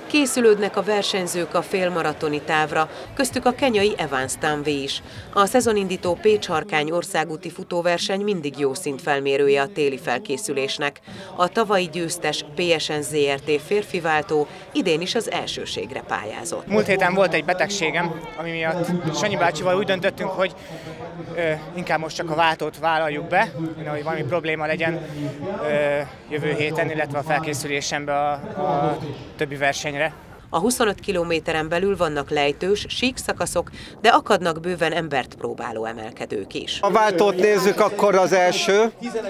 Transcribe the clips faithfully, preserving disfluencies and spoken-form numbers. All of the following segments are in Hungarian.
Készülődnek a versenyzők a félmaratoni távra, köztük a kenyai Evans Tanvi is. A szezonindító Pécs-Harkány országúti futóverseny mindig jó szintfelmérője a téli felkészülésnek. A tavalyi győztes pé es en zé er té férfi váltó idén is az elsőségre pályázott. Múlt héten volt egy betegségem, ami miatt Sanyi bácsival úgy döntöttünk, hogy ö, inkább most csak a váltót vállaljuk be, hogy valami probléma legyen ö, jövő héten, illetve a felkészülésembe a, a többi versenyre. A huszonöt kilométeren belül vannak lejtős, sík szakaszok, de akadnak bőven embert próbáló emelkedők is. A váltót nézzük, akkor az első.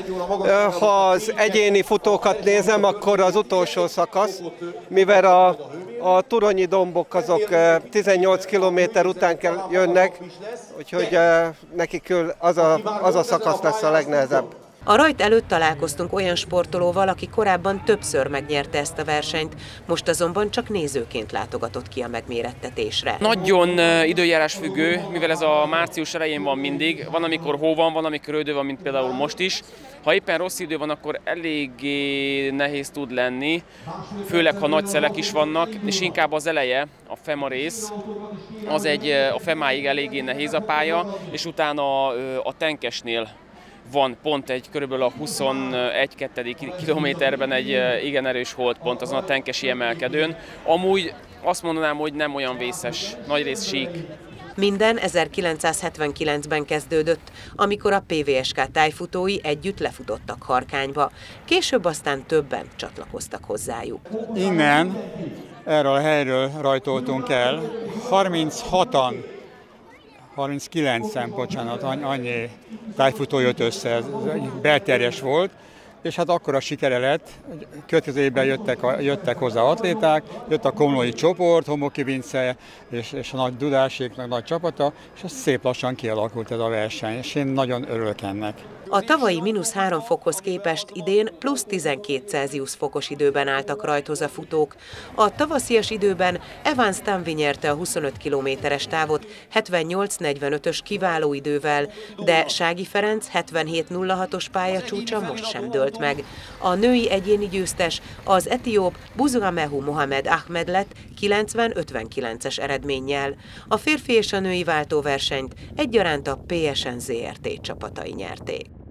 Ha az egyéni futókat nézem, akkor az utolsó szakasz, mivel a, a turonyi dombok azok tizennyolc kilométer után kell jönnek, úgyhogy nekik az a, az a szakasz lesz a legnehezebb. A rajt előtt találkoztunk olyan sportolóval, aki korábban többször megnyerte ezt a versenyt, most azonban csak nézőként látogatott ki a megmérettetésre. Nagyon időjárás függő, mivel ez a március elején van mindig, van amikor hó van, van amikor idő van, mint például most is. Ha éppen rossz idő van, akkor eléggé nehéz tud lenni, főleg ha nagy szelek is vannak, és inkább az eleje, a Fema rész, az egy, a Femáig eléggé nehéz a pálya, és utána a Tenkesnél van pont egy körülbelül a huszonegy kettő kilométerben egy igen erős holdpont azon a tenkesi emelkedőn. Amúgy azt mondanám, hogy nem olyan vészes, nagyrészt sík. Minden ezerkilencszázhetvenkilencben kezdődött, amikor a pé vé es ká tájfutói együtt lefutottak Harkányba. Később aztán többen csatlakoztak hozzájuk. Innen, erről a helyről rajtoltunk el, harminchatan, harminckilencen, bocsánat, annyi tájfutó jött össze, belterjes volt, és hát akkor a sikere lett, következő évben jöttek, jöttek hozzá atléták, jött a komlói csoport, Homoki Vince és, és a nagy Dudáséknak nagy csapata, és ez szép lassan kialakult ez a verseny, és én nagyon örülök ennek. A tavalyi mínusz három fokhoz képest idén plusz tizenkét Celsius fokos időben álltak rajthoz a futók. A tavaszias időben Evans Tanvi nyerte a huszonöt kilométeres távot hetvennyolc negyvenötös kiváló idővel, de Sági Ferenc hetvenhét nulla hatos pályacsúcsa most sem dőlt meg. A női egyéni győztes az etióp Buzuamehu Mohamed Ahmed lett kilencven ötvenkilences eredménnyel. A férfi és a női váltóversenyt egyaránt a pé es en zé er té csapatai nyerték.